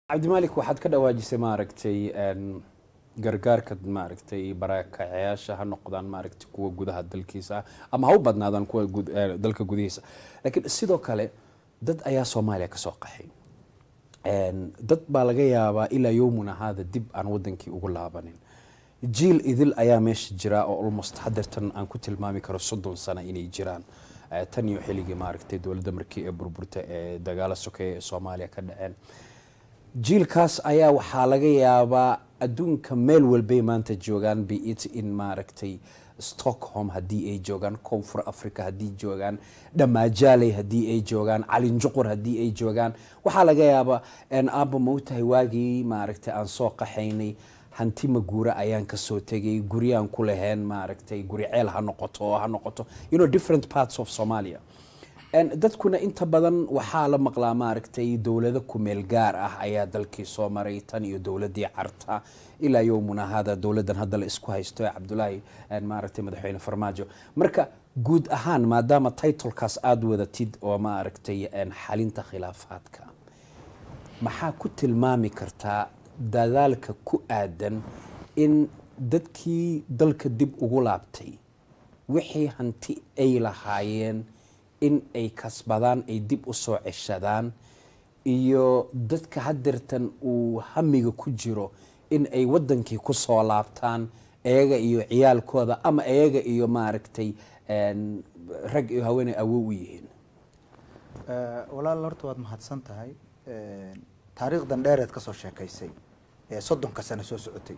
عبد الملك waxaad ka dhawaajisay maaragtay gargaarka maaragtay barakacayaasha ha noqdaan maaragtay kuwa gudaha dalkiisa ama ha u badnaadaan kuwa dalka gudihiisa laakiin sidoo kale dad ayaa Soomaaliya ka soo qaxay dad baa laga yaabaa ilaa yoomuna hada dib aan wadankii ugu laabanin jiil idil ayaa meesha jira oo almost hadartan aan ku tilmaami karo 30 sano inay jiraan tan iyo xilligii maaragtay dawladda markii ee burburta ee dagaal sokeeye ee Soomaaliya ka dhaceen jiilkaas ayaa waxaa laga yaabaa adduunka meel walba maanta joogan biit in maaragtay Stockholm hadii ay joogan Koonfur Afrika hadii joogan Dhamaajaley hadii ay joogan Calinjuqur hadii ay joogan waxaa laga yaabaa in aabba moogtahay waagii maaragtay aan soo qaxaynay hanti maguura ayaan ka soo tagay guriyaan ku lahayn maaragtay guri ceel ha noqoto different parts of Somalia dadkuna inta badan waxaa la maqlaa maaragtay dawlado ku meel gaar ah ayaa dalkii soo maray tan iyo dawladii Carta ilaa yoomuna hada dawladan hadda la isku haysto Cabdullaahi maaragtay madaxweyne Farmaajo marka guud ahaan maadaama titlekaas aad wadatid oo maaragtay xalinta khilaafaadka maxaa ku tilmaami kartaa dadaalka ku aadan in dadkii dalka dib ugu laabtay wixii hanti ay lahaayeen in ay kasbadaan ay dib u soo ceshadaan iyo dadka hadirtan uu hamiga ku jiro in ay wadankii ku soo laabtaan ayaga iyo ciyaalkooda ama ayaga iyo maaragtay rag iyo haweeney awow u yihiin walaal horta waad mahadsan tahay taariikhdan dheereed ka soo sheekaysay ee 30 sano soo socotay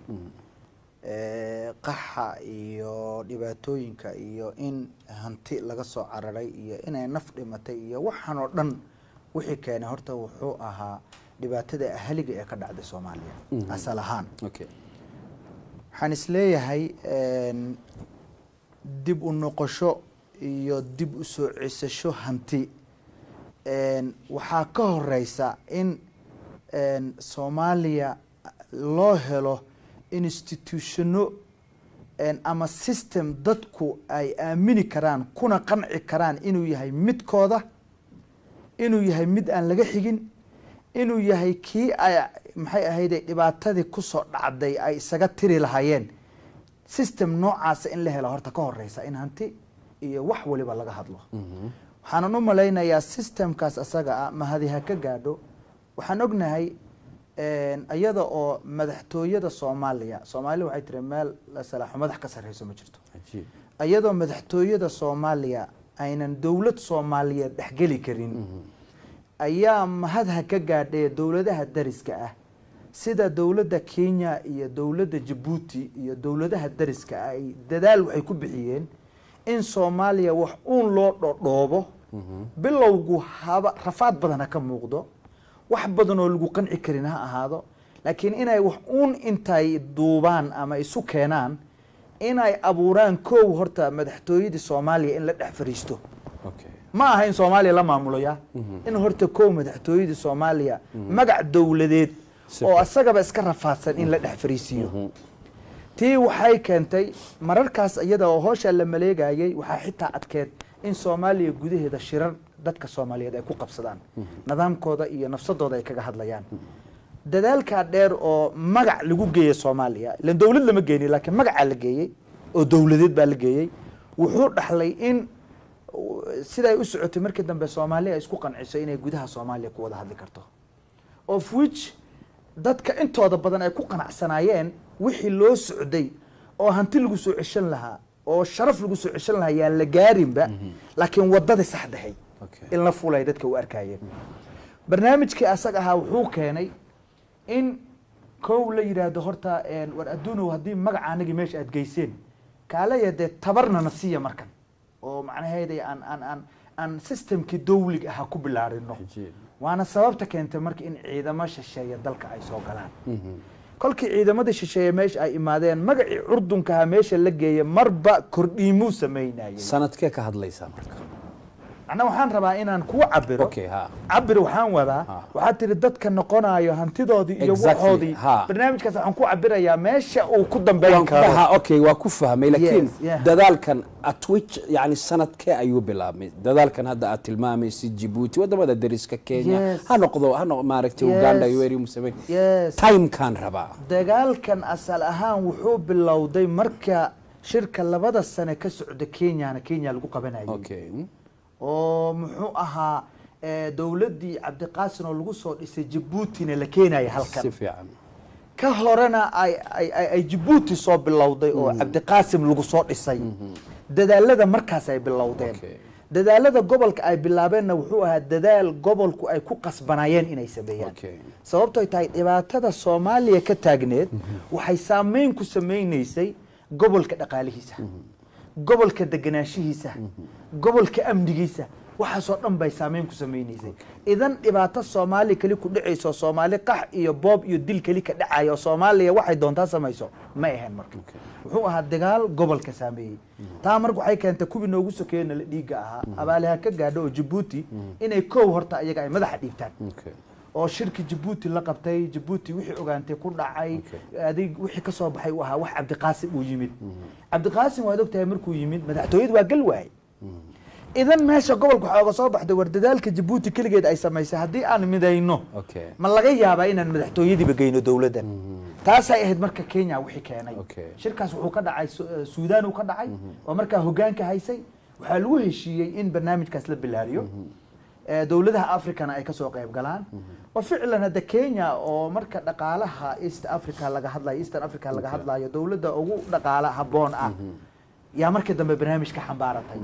qaxa iyo dhibaatooyinka iyo in hanti laga soo cararay iyo inay naf dhimatay iyo waxaan oo dhan wixii keenay horta wuxuu ahaa dhibaatada ahliga ee ka dhacday Soomaaliya asal ahaan waxaan isleeyahay dib u noqosho iyo dib u soo cesasho hanti waxaa ka horeysa in Soomaaliya loo helo institutiono ama system dadku ay aamini karaan kuna qanci karaan inuu yahay midkooda inuu yahay mid aan laga xigin inuu yahay kii ay maxay ahayd dhibaatadii ku soo dhacday ay isaga tiri lahaayeen system noocaas in la helo horta ka horeysa in hanti iyo wax waliba laga hadlo waxaan u maleynayaa systemkaas asaga ma hadiha ka gaadho waxaan ognahay ayada oo madaxtooyada Soomaaliya waxay tiri meel la salaaxo madax ka sareyso ma jirto ayada madaxtooyada Soomaaliya aynan dawlad Soomaaliyeed dhaxgali karin ayaa mahadha ka gaadhay dawladaha dariska ah sida dawladda Kenya iyo dawladda Djibouti iyo dawladaha dariska ay dadaal waxay ku bixiyeen in Soomaaliya wax loo dhodoobo bilowgu haba rafaad badan ka muuqdo wax badan oo lagu qanci karin ha ahaado laakiin inay wax intay duubaan ama isu keenaan inay abuuraan koow horta madaxtooyada Soomaaliya in la dhex fariisto ma aha in Soomaaliya la maamulaya in horta koow madaxtooyada Soomaaliya magac dawladeed oo asagaba iska rafaadsan in la dhex fariisiyo tii waxay keentay mararkaas iyada oo hoosha la maleegayay waxa xitaa adkeed in Soomaaliya gudaheeda shirar dadka Soomaaliyeed ay ku qabsadaan nidaamkooda iyo nafsadooda ay kaga hadlayaan dadaalka dheer oo magac lagu geeyay Soomaaliya la dawlad lama geeyay laakiin magac la geeyay oo dawladeed baa la geeyay wuxuu dhaxlay in sida ay u socotay markii dambe Soomaaliya isku qanciso inay gudaha Soomaaliya ku wada hadli karto of which dadka intooda badan ay ku qanacsanaayeen wixii loo socday oo hanti lagu soo ceshan lahaa oo sharaf lagu soo ceshan lahaa yaa la gaarinba laakiin wadada saxdahay in la fulay dadka u arkayeen barnaamijkii asaga ahaa wuxuu keenay in koow la yiraahdo horta war adduunku hadii magacaanagi meesha aad geyseen kaala yade tabarna nasiya markan oo macnaheedu aan systemkii dawliga ah ku bilaarino waana sababta keentay markii in ciidamada shisheeye dalka ay soo galaan kolkii ciidamada shisheeye meesha ay imaadeen magacii Urdunka meesha la geeyay marba kordhiimu sameeyay sanadkee ka hadlaysa marka macnaha waxaan rabaa inaan kuu cabiro okay ha cabir waxaan wadaa waxaad tiri dadka noqonayo hantidoodii iyo waxoodii barnaamijkaas waxaan ku cabirayaa meesha uu ku dambeyn karo ha okay waa ku fahmay laakiin dadaalkan atwitch yani sanadkee ayuu bilaabmay dadaalkan hadda aad tilmaamaysid Djibouti wadamada dariska Kenya ha noqdo maaragtay Uganda iyo Yoweri Museveni time kan rabaa dagaalkan asal ahaan wuxuu bilowday marka shirka labada sano ka socda Kenya lagu qabanayay okay oo muxuu ahaa dawladii Cabdiqaasim oo lagu soo dhisay Djibouti la keenay halkan si fiican ka horena ay Djibouti soo bilowday oo Cabdiqaasim lagu soo dhisay dadaalada markaas ay bilowdeen dadaalada gobolka ay bilaabeenna wuxuu ahaa dadaal gobolku ay ku qasbanayeen inay sameeyaan sababtoo ay tahay dhibaatada Soomaaliya ka taagneed waxay saameyn ku sameeynaysay gobolka dhaqaalihiisa gobolka deganaanshihiisa gobolka amnigiisa waxa soo dhan bay saameyn ku sameeynaysay idan dhibaato Soomaali kali ku dhacayso Soomaali qax iyo boob iyo dil kali ka dhacayo Soomaaliya waxay doontaa sameeyso ma ahayn marka wuxuu ahaa dagaal gobolka saameeyay taa marka waxay keentay kubi noogu sokeeyna la dhiiga ahaa abaalaha ka gaadho Djibouti inay koow horta ayaga ay madaxa dhiibtaan oo shirki Djibouti la qabtay Djibouti wixii ogaantay ku dhacay adig wixii ka soo baxay waxa wax Cabdiqaasim uu yimid Cabdiqaasim waa ogtahay markuu yimid madaxtooyadu waa gal waay idan meesha gobolka waxa uga soo baxday war dadaalka Djibouti kaligeed ay sameysay hadii aan midayno ma laga yaabaa inaan madaxtooyadiiba geyno dawladdan taas ay ahayd marka Kenya wixii keenay shirkaas wuxuu ka dhacay Suudaan uu ka dhacay oo marka hoggaanka haysay waxa lagu heshiiyay in barnaamijkaas la bilaariyo dawladaha Afrikana ay ka soo qayb galaan oo ficlan hada Kenya oo marka dhaqaalaha East Africa laga hadlayo Eastern Africa laga hadlayo dawladda ugu dhaqaalaha haboon ah yaa markii dambe barnaamijka xambaaratay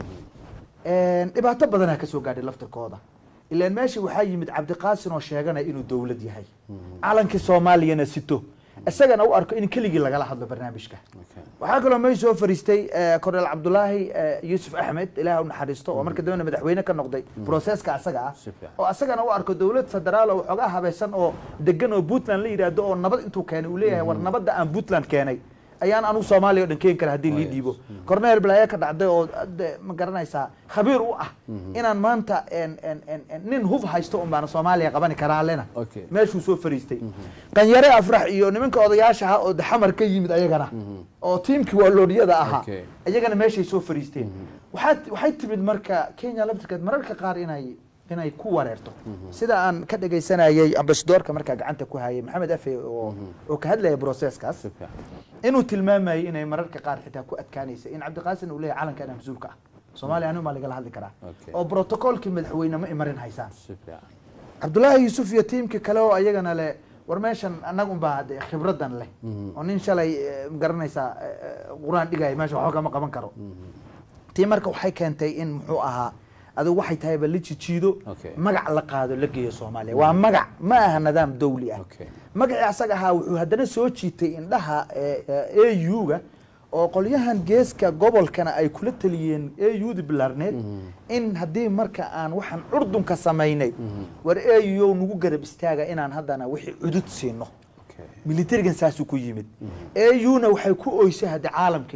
dhibaato badan ka soo gaadhay laftirkooda ilaa meeshii waxa yimid Cabdiqaasim oo sheeganay inuu dawlad yahay calankii Soomaaliyana sito isagana u arko in kaligii laga hadlo barnaamijka waxa kale oo may soo fariistay Kornel Cabdullaahi Yusuf Ahmed ilaahay u naxariisto oo markii dambe madaxweyne ka noqday processka asaga ah oo asagana u arko dawlad federaal oo xogaa habaysan oo degan oo Puntland la yiraahdo oo nabad intuu keenay uu leeyahay war nabadda aan Puntland keenay ayaan anu Soomaaliya oo dhan keen kara hadii la dhiibo Kornel Blaya ka dhacday oo ma garanaysaa khabiir u ah inaan maanta nin hub haysto baan Soomaaliya qaban karaa lena meeshuu soo fariistay qanyare afrax iyo nimanka odayaasha oo xamar ka yimid ayagana oo teamkii waloodiyada ahaa ayagana meeshay soo fariisteen waxay timid marka Kenya laftirkeed mararka qaar inay ku wareerto sida aan ka dhageysanayay ambassadorka marka gacanta ku hayay Maxamed Afe oo ka hadlaya processkaas inuu tilmaamay inay mararka qaar xitaa ku adkaanaysa in Cabdiqaasim uu leeyahay calanka mas'uulka ah Soomaaliya anu ma laga hadli karaa oo protocolkii madaxweyne ma imarin haysaan Cabdullaahi Yusuf iyo teamkii kale oo ayagana le war meeshan anagu baa khibradan leh oo nin shalay garanaysa quraan dhigay meesha waxa kama qaban karo tii marka waxay keentay in muxuu ahaa adu waxay tahay bal jiido magac la qaado la geeyo Soomaaliya waa magac ma aha nidaam dawli ah magac asaga ahaa wuxuu hadana soo jiitay indhaha AU-ga oo qolyahan geeska gobolkana ay kula taliyeen AU-da bilaarneed in hadii marka aan waxan Urdun ka sameeynay war AU nagu garab istaaga inaan hadana wixii cudud siino militarigan saasu ku yimid AU-na waxay ku ooysay hada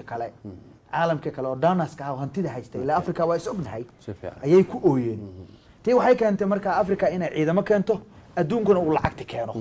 caalamka kale oo danaska ah hantida haystay ilaa Afrika waa isognahay ayay ku ooyeen tii waxay keentay marka Afrika inay ciidamo keento adduunkuna uu lacagta keeno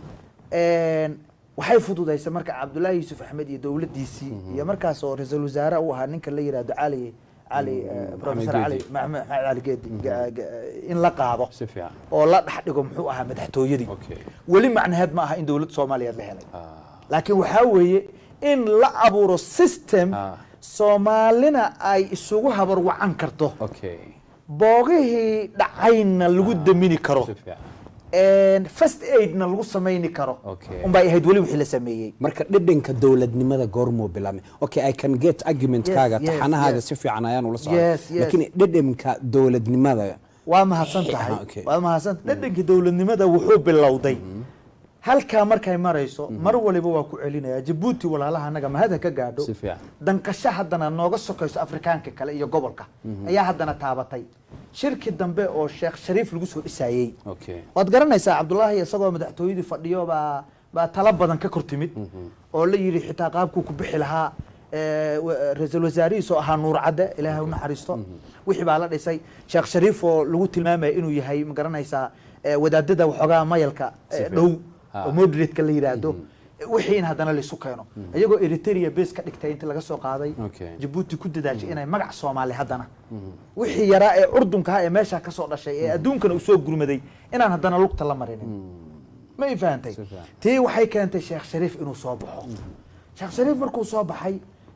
waxay fududeysay marka Cabdullaahi Yusuf Ahmed iyo dawladdiisii iyo markaas oo ra'iisul wasaare uu ahaa ninka la yiraahdo Professor Ali Geedi in la qaado oo la dhaxdhigo muxuu ahaa madaxtooyadii wali macnaheed ma aha in dawladda Soomaaliyeed la helay laakiin waxa weeye in la abuuro system Soomaalina ay isugu habar wacan karto boogihii dhacayna lagu damini karo first aidna lagu sameeyni karo bay ahayd wali wixii la sameeyay marka dhidhanka dawladnimada goormo bilaamay I can get argument kaaga taxanahaaga si fiican ayaan ula socdaa laakiin dhidhanka dawladnimada waa mahadsan tahay dhidhanka dawladnimada wuxuu bilowday halka markay marayso mar waliba waa ku celinaya Djibouti walaalaha anaga mahad ka gaadho danqasho hadana nooga sokayso Afrikaanka kale iyo gobolka ayaa hadana taabatay shirki dambe oo Sheekh Shariif lagu soo dhisayay waad garanaysaa Cabdullaahi isagoo madaxtooyadii fadhiyo ba tala badan ka kortimid oo la yiri xitaa qaabku ku bixi lahaa ra-iisul wasaarihiis oo ahaa nuur cadde ilaahay u naxariisto wixii baa la dhisay sheekh shariif oo lagu tilmaamaya inuu yahay ma garanaysaa wadaadada waxoogaa mayalka dhow oo moderate-ka la yiraahdo wixii in haddana la isu keeno iyagoo Eritrea base ka dhigtay inta laga soo qaaday Djibouti ku dadaashay inay magac Soomaali haddana wixii yaraa ee urdunka ee meesha ka soo dhashay ee adduunkana u soo gurmaday inaan haddana lugta la marinin ma ifahantay tii waxay keentay sheekh shariif inuu soo baxo sheekh shariif markuu soo baxay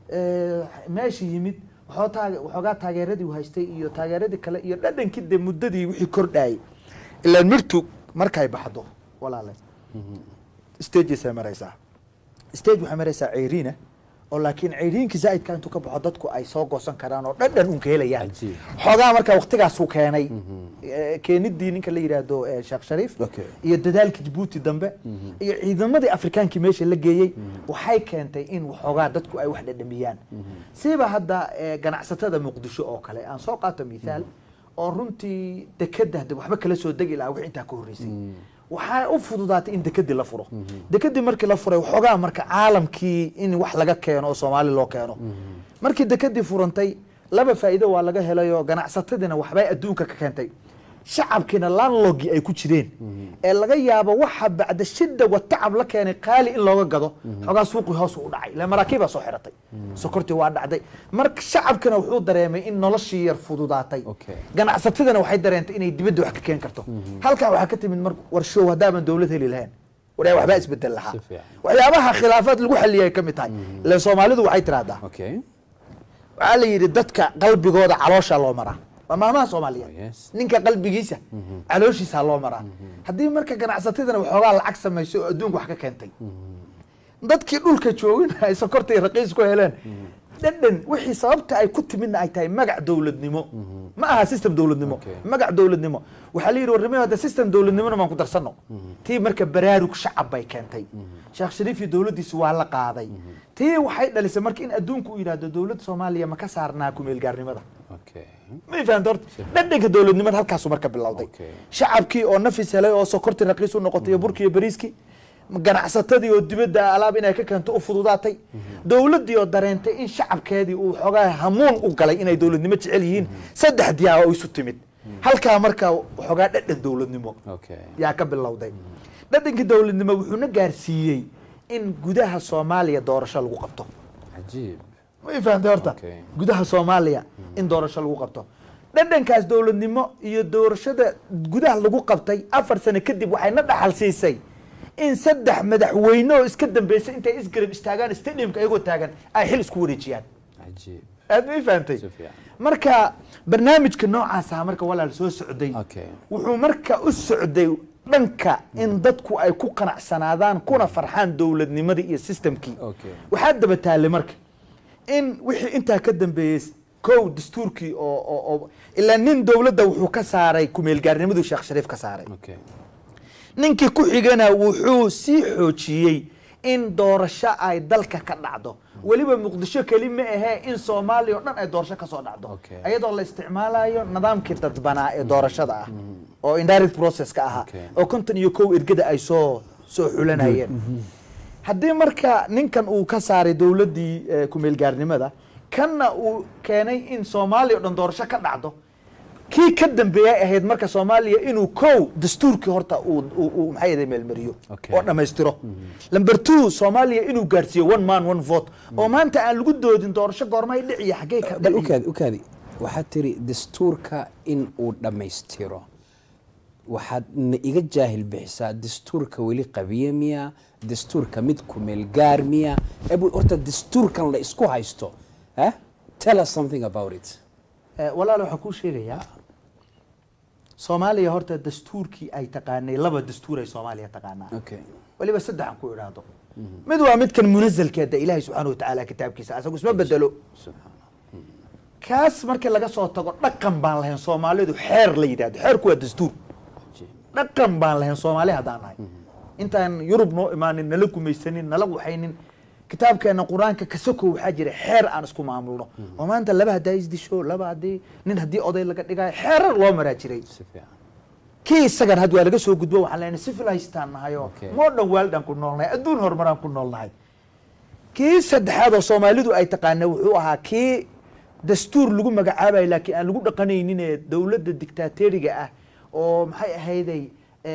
meeshii yimid waxoogaa taageeradii uu haystay iyo taageeradii kale iyo dhadhankii dee muddadii wixii kordhayay ilaa mirtu markay baxdo walaalay stage ay maraysaa stage waxay maraysaa ceyriina oo laakiin ceyriinki zaidka intuu ka baxo dadku ay soo goosan karaan oo dhadhan un ka helayaan xoogaa marka waqtigaas uu keenay keenidii ninka la yiraahdo sheekh shariif iyo dadaalkii Djibouti dambe iyo ciidamadii Afrikaankii meesha la geeyay waxay keentay in waxoogaa dadku ay wax dhadhamiyaan siiba hadda ganacsatada Muqdisho oo kale aan soo qaato misaal oo runtii dekada waxba kala soo degi lahaa wixii inta ka horeysay waxay u fududaatay in dekadii la furo dekadii markii la furay waxoogaa marka caalamkii in wax laga keeno oo Soomaali loo keeno markii dekadii furantay laba faa'iido waa laga helayo ganacsatadina waxbay adduunka ka keentay shacabkina landlordki ay ku jireen ee laga yaabo waxa bacda shida wa tacab la keenay qaali in looga gado xogaa suuqii hoos u dhacay la maraakiba soo xiratay sokortii waa dhacday marka shacabkina wuxuu dareemay in noloshii yar fududaatay ganacsatadina waxay dareentay inay dibadda wax ka keen karto halka waxa ka timid mar warshow hadaaban dawlad heli lahayn waxa waxba isbedel lahaa waxyaabaha khilaafaad lagu xaliyay kamid tahay la Soomaalidu waxay tiraahdaa waxa la yiri dadka qalbigooda caloosha loo maraa maamaha Soomaaliya ninka qalbigiisa calooshiisa loo maraa hadii marka ganacsatadana waxoogaa lacag sameeyso oo adduunka wax ka keentay dadkii dhulka joogin ay sokortay raqiis ku heleen dhadhan wixii sababta ay ku timidna ay tahay magac dawladnimo ma aha system dawladnimo magac dawladnimo waxa la yiri warnimada system dawladnimo ma ku darsano tii marka baraarug shacab bay keentay sheekh shariif iyo dawladiisu waa la qaaday tii waxay dhalisay marka in adduunku u yiraahdo dawladda Soomaaliya ma ka saarnaa ku meel gaarnimada ma ifaan dhadhanka dawladnimada halkaas marka bilowday shacabkii oo nafis helay oo sokorti raqiis u noqotay burkiyo bariiski ganacsatadii oo dibadda alaab inay ka keento u fududaatay dawladii oo dareentay in shacabkeedii uu xogaa hamuun u galay inay dawladnimo jecel yihiin saddex diyaa oo isu timid halka marka xogaa dhadhan dawladnimo yaa ka bilowday dhadhankii dawladnimo wuxuuna gaarsiiyay in gudaha Soomaaliya doorasho lagu qabto ajiib ma ifaan horta gudaha Soomaaliya in doorasho lagu qabto dhadhankaas dawladnimo iyo doorashada gudaha lagu qabtay 4 sano kadib waxayna dhaxal siisay in saddex madaxweyne oo iska dambeysay intay isgarab istaagaan stadiumka ayagoo taagan ay xil isku wareejiyaan ajiib aad ma ifantay marka barnaamijka noocaas ah marka walaal soo socday wuxuu marka u socday dhanka in dadku ay ku qanacsanaadaan kuna farxaan dawladnimadii iyo systemkii waxa daba taale marka in wixii inta ka dambeeyay kow dastuurkii oo ila nin dawladda wuxuu ka saaray ku meel gaarnimadu sheekh shariif ka saaray ninkii ku xigana wuxuu si xoojiyay in doorasho ay dalka ka dhacdo waliba Muqdisho kalima ah in Soomaaliya oo dhan ay doorasho ka soo dhacdo ayadoo la isticmaalayo nidaamkii dadbanaa ee doorashada ah oo indirect process ka ah oo konton iyo kow ergada ay soo xulanayeen haddii marka ninkan uu ka saaray dawladii ku meel gaarnimada kana uu keenay in Soomaaliya oo dhan doorasho ka dhacdo kii ka dambeeyay ahayd marka Soomaaliya inuu kow dastuurkii horta uu maxay meel mariyo oo dhameystiro number 2 Soomaaliya inuu gaarsiyo one man one vote oo maanta aan lagu doodin doorasho goorma ay dhiciyo xagee ka ukaadi waxa tiri dastuurka in uu dhameystiro waxaad iga jaahil bixisaa dastuurka wali qabiyamiya dastuurka mid ku meel gaarmiya abu horta dastuurkan la isku haysto tell us something about it walaal waxa ku sheegaya Soomaaliya horta dastuurkii ay taqaanay laba dastuur ay Soomaaliya taqaanaa waliba saddex aan ku iraado mid waa midkan munazalkeeda Ilaahay subhanahu wa ta'ala kitaabkiisa asagu isma bedelo kaas markii laga soo tago dhaqan baan lahayn Soomaalidu xeer la yiraahdo xeerku waa dastuur dhaqan baan lahayn Soomaaliya hadaan nahay intaan Yurub noo imaanin nala gumaysanin nala waxaynin kitaabkeena quraanka ka soo waxa jira xeer aan isku maamulno oo maanta laba haday isdisho laba haday nin hadii oday laga dhigay xeer loo maraa jiray kii isagan had waa laga soo gudbo waxa leenahay civilized nahayo modern world aan ku noolnahay adduun horumaraan ku noolnahay kii saddexaad oo Soomaalidu ay taqaanay wuxuu ahaa kii dastuur lagu magacaabay laakiin aan lagu dhaqanaynin ee dawladda dictatoriga ah oo maxay ahayday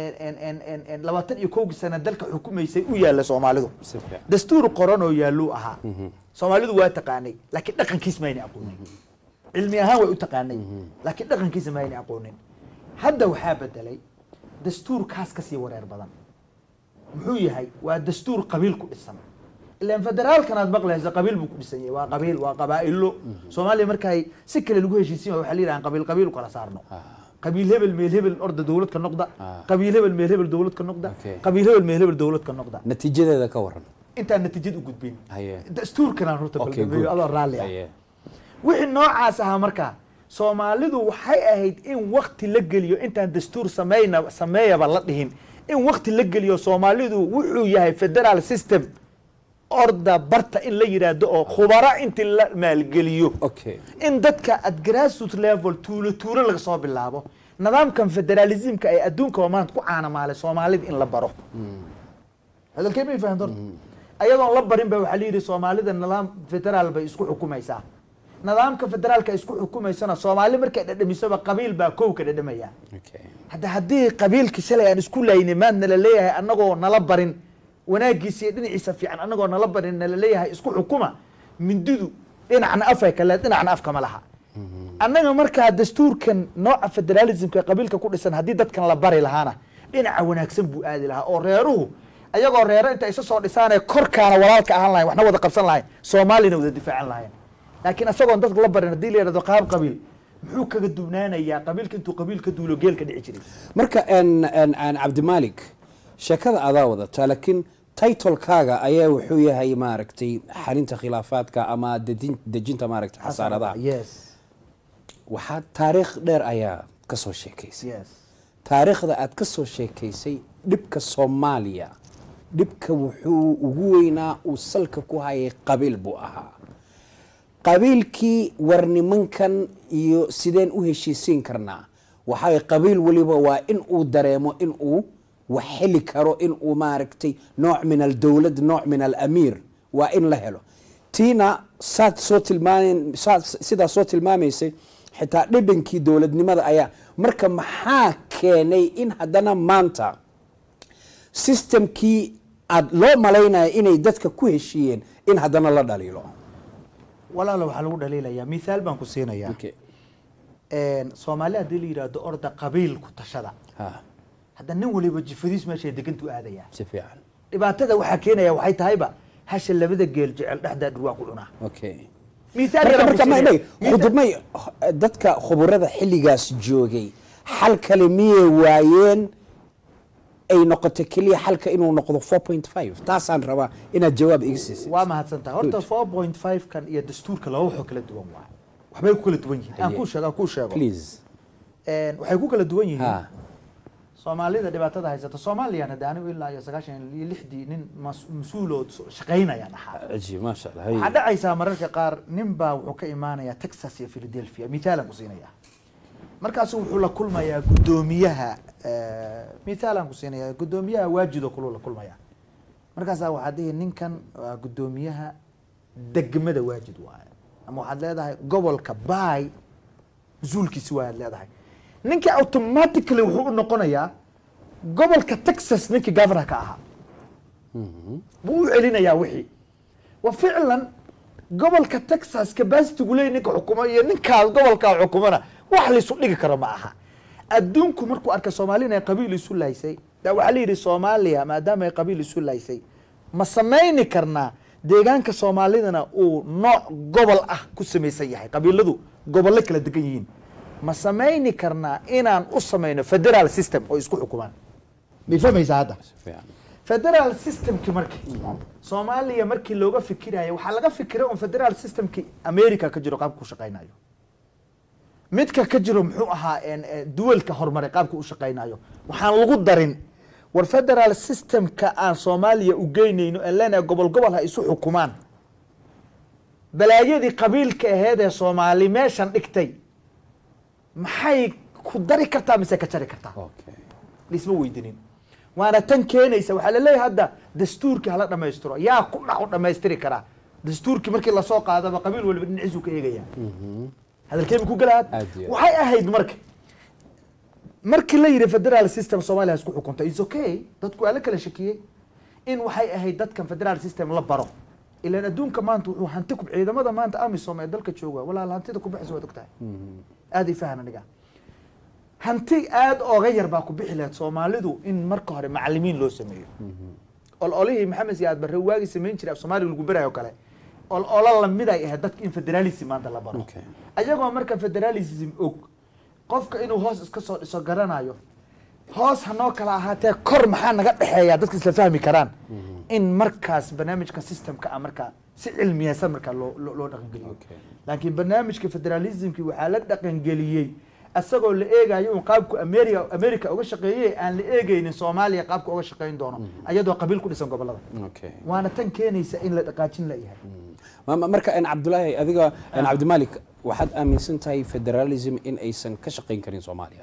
21 sano dalka xukumaysay u yaala Soomaalidu dastuur qoran oo yaallo ahaa Soomaalidu waa taqaanay laakiin dhaqankiisa ma ayna aqoonin cilmi ahaan way u taqaanay laakiin dhaqankiisa ma ayna aqoonin hadda waxaa bedelay dastuur kaas ka sii wareer badan muxuu yahay waa dastuur qabiil ku dhisan ilaan federaalkan aad maqlayso qabiil buu ku dhisan yahay waa qabiil waa qabaa'ilo Soomaaliya markay si kale lagu heshiisiin waxa la yiraahdaa qabiil kala saarno qabiil hebel meel hebel orda dawlad ka noqda qabiil hebel meel hebel dawlad ka noqda qabiil hebel meel hebel dawlad ka noqda natiijadeeda ka waran inta natiijadu u gudbin dastuurkan aan horta baldameeyo adoo raali ah wixii noocaas ahaa marka Soomaalidu waxay ahayd in waqti la geliyo intaan dastuur sameeyaba la dhihin in waqti la geliyo Soomaalidu wuxuu yahay federal system orda barta in la yiraahdo oo khubara inta la maalgeliyo in dadka at grassroots level tuulo laga soo bilaabo nidaamkan federalismka ay adduunka maanta ku caanamaalay Soomaalida in la baro hadalkay ma fahanto ayadoon la barin ba waxa la yiri Soomaalida nidaam federal bay isku xukumaysaa nidaamka federaalka isku xukumaysana Soomaali markay dhadhamiso qabiil baa koow ka dhadhamaya haddii qabiilka shalay aan isku laaynin maadna la leeyahay annagoo nala barin wanaagiisa iyo dhinaciisa fiican annagoo nala barin nala leeyahay isku xukuma mindidu dhinacna afay kale dhinacna afka ma laha annaga markaa dastuurkan nooca federalismka qabiilka ku dhisan haddii dadkan la bari lahaana dhinaca wanaagsan buu aadi lahaa oo reeruhu ayagoo reero inta isa soo dhisaanay korkaana walaalka ahaan lahayn waxna wada qabsan lahayn Soomaalina wada difaacan lahayn laakiin asagoon dadka la barin hadii la yiraahdo qaab qabiil muxuu kaga duunaanayaa qabiilka intuu qabiil ka duulo geelka dhici jiray marka aan Cabdimalik sheekada adaa wadata laakiin title-kaaga ayaa wuxuu yahay maaragtay xalinta khilaafaadka ama dejinta maaragtay xasaaradaha waxaa taariikh dheer ayaa ka soo sheekaysay taariikhda aad ka soo sheekaysay dhibka Soomaaliya dhibka wuxuu ugu weynaa uu salka ku hayay qabiil buu ahaa qabiilkii warnimankan iyo sideen u heshiisiin karnaa waxay qabiil waliba waa in uu dareemo in uu وحلي كارو إن وماركتي نوع من الدولة نوع من الأمير وإن لهلو تينا سات صوت الماني سيدا صوت الماميسي حتى نبن كي دولة لماذا أيا مركا محاكيني إن هدنا مانتا سيستم كي لو مالينا إني دادك كوهشيين إن هدنا الله دليلو ولا لو حلو دليل يا مثال بانكو سينا يا Soomaaliya hadii la yiraahdo orda qabiil ku tashada hadda nin waliba jifadiis meesha degantu aadaya si fiican dhibaatada waxa keenaya waxay tahayba hasha labada geel jecel dhaxda dhurwa ku cunaa مثال خدمي dadka khuburada xilligaas joogay xal kalimiyay waayeen ay noqoto kaliya xalka inuu noqdo 4.5 taasaan rabaa inaad jawaab iga siisid waa mahadsantahay horta 4.5 kan iyo dastuurka laba wax kala duwan waa waxbay ku kala duwan yihiin aan ku sheego please waxay ku kala duwan yihiin Soomaalida dhibaatada haysata Soomaaliyan hadda anigu ilaa 96 nin mas'uulood shaqeynaya dhaxaa ajiib ma sha Allah waxa dhacaysa mararka qaar nin baa wuxuu ka imaanaya Texas iyo Philadelphia mitaalan ku siinaya markaas wuxuu la kulmayaa gudoomiyaha mitaalan ku siinaya gudoomiyaha waajido kulul la kulmaya markaas waxa dhigay ninkan waa gudoomiyaha degmada waajid waaye ama waxaad leedahay gobolka Bay mas'uulkiisa waa leedahay ninka automatically wuxuu noqonayaa gobolka Texas ninka governor ka ahaa buu celinayaa wixii wa ficlan gobolka Texas ka baastigu leeyahay ninka xukumo iyo ninka gobolka xukumana wax la isu dhigi karo ma aha adduunku markuu arka Soomaaliya ay qabiil isu laysay waxa la yiri Soomaaliya maadaama ay qabiil isu laysay ma sameeyni karnaa deegaanka Soomaalidana uu nooc gobol ah ku sameeyay yahay qabiiladu gobollo kala degan yihiin ma sameeyni karnaa inaan u sameeyno federal system oo isku xukumaan bifahmaysa hada federal system ki markii Soomaaliya markii looga fikirayo waxa laga fikiray on federal system ki America ka jiro qaabku shaqeynayo midka ka jiro muxuu ahaa duwalka horumaray qaabku u shaqeynayo waxaan lagu darin war federal system ka aan Soomaaliya u geynayno ilaa gobol ha isu xukumaan balaayadii qabiilka ahayd ee Soomaali meeshan dhigtay maxay ku dari kartaa mise ka jari kartaa lisma weydinin وانا تنكينيسا waxaa la leeyahay hadda dastuurkii hala dhameystiro yaa ku dhac u dhameystiri kara dastuurkii markii la soo qaadaba qabiil walba dhinaciisu ka eegaya hadalkeedu ku galaad waxay ahayd markii la yiri federal system Soomaaliya isku xukunta is okay dadku ala kala shakiyay in waxay ahayd dadkan federal system la baro ilaa adduunka maanta wuxuu hanti ku ciidamada maanta AMISOM ee dalka jooga walaal hantida ku bixis waa dogtahay aad ifahana niga hanti aad ooga yar baa ku bixi lahayd Soomaalidu in marka hore macallimiin loo sameeyo ololihii Maxamed Siyaad Barre waagi sameyn jiray Soomaaliga lagu barayo kale olol la mid ay ahayd dadka in federalism maanta la baro ayagoo marka federalism og qofka inuu hoos iska soo dhiso garanayo hoos hanoo kala ahaatee kor maxaa naga dhaxeeya dadka isla fahmi karaan in markaas barnaamijka systemka marka si cilmiyaysan marka loo dhaqan geliyo laakiin barnaamijka federalismki waxaa la dhaqan geliyay asagoo la eegayo in qaabku America uga shaqeeyay aan la eegaynin Soomaaliya qaabku uga shaqeyn doono ayadoo qabiil ku dhisan gobolada waana tan keenaysa in la dhaqaajin la yahay marka in Cabdullaahi adiga in Cabdimalik waxaad aaminsan tahay federalism in aysan ka shaqeyn karin Soomaaliya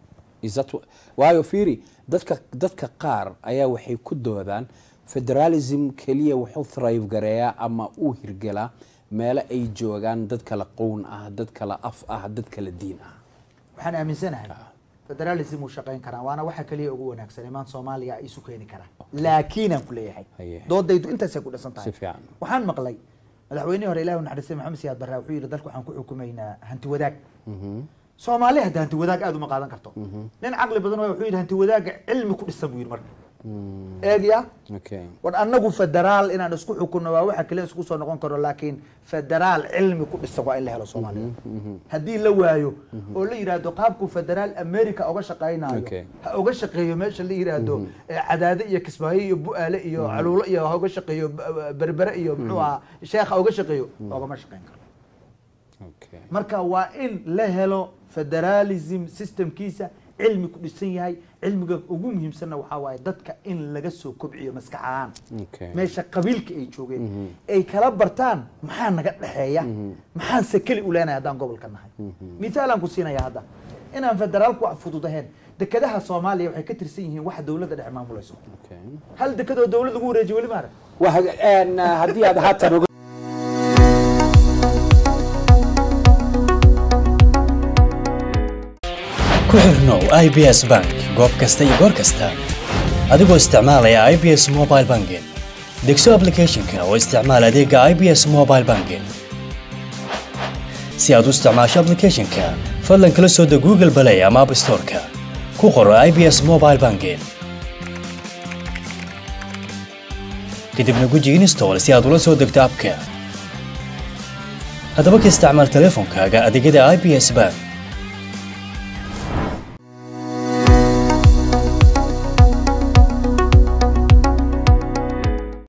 waayo fiiri dadka qaar ayaa waxay ku doodaan federalism kaliya wuxuu thrive gareeyaa ama uu hirgala meel ay joogaan dad kala qoon ah dad kala af ah dad kala diin ah waxaan aaminsanahay federalism uu shaqeyn karaa waana waxa kaliya ugu wanaagsan imaan Soomaaliya ay isu keeni karaan laakiin aan ku leeyahay doodaydu intaas ay ku dhasan tahay waxaan maqlay madaxweynaha hore Ilaahay naxariistay Maxamed Siyaad Barre wuxuu yiri dalku waxaan ku xukumaynaa hanti wadaag Soomaaliya hanti wadaag aad uma qaadan karto nin aqli badan wuxuu yiri hanti wadaag cilmi ku dhisan buu yiri marka eegya war anagu federaal inaan isku xukunno waa waxa kale isku soo noqon karo laakiin federaal cilmi ku dhisan waa in la helo Soomaaliya hadii la waayo oo la yiraahdo qaabku federaal America uga shaqeynayo ha uga shaqeeyo meesha la yiraahdo cadaade iyo Kismaayo iyo Bu'aale iyo Caluulo iyo ha uga shaqeeyo Berbere iyo muxuu sheekh uga shaqeeyo uga ma shaqeyn karo marka waa in la helo federalism systemkiisa علمي كدسين هاي علمي ugu muhiimsanna waxa waaye dadka in laga soo kobciyo maskaxaan meesha qabiilka ay joogeen ay kala bartaan maxaa naga dhaxeeya maxaa sakali u leenahay hadaan gobolka nahay misaalan ku siinaya hadda inaan federaalku wax fududahay dekadaha Soomaaliya waxay ka tirsan yihiin wax dawladda dhex maamulayso hal dekado dawladda ugu wareejiyo wali maar hadii aad haatan كحرنو IBS Bank goob kasta iyo goor kasta adigoo isticmaalaya IBS Mobile Banking degso application-ka oo isticmaal adeega IBS Mobile Banking si aad u isticmaasho application-ka fadlan kala soo deg Google Play ama App Store-ka ku qoro IBS Mobile Banking kadibna guji install si aad ula soo degto app-ka hadaba ka isticmaal teleefankaaga adeegyada IBS Bank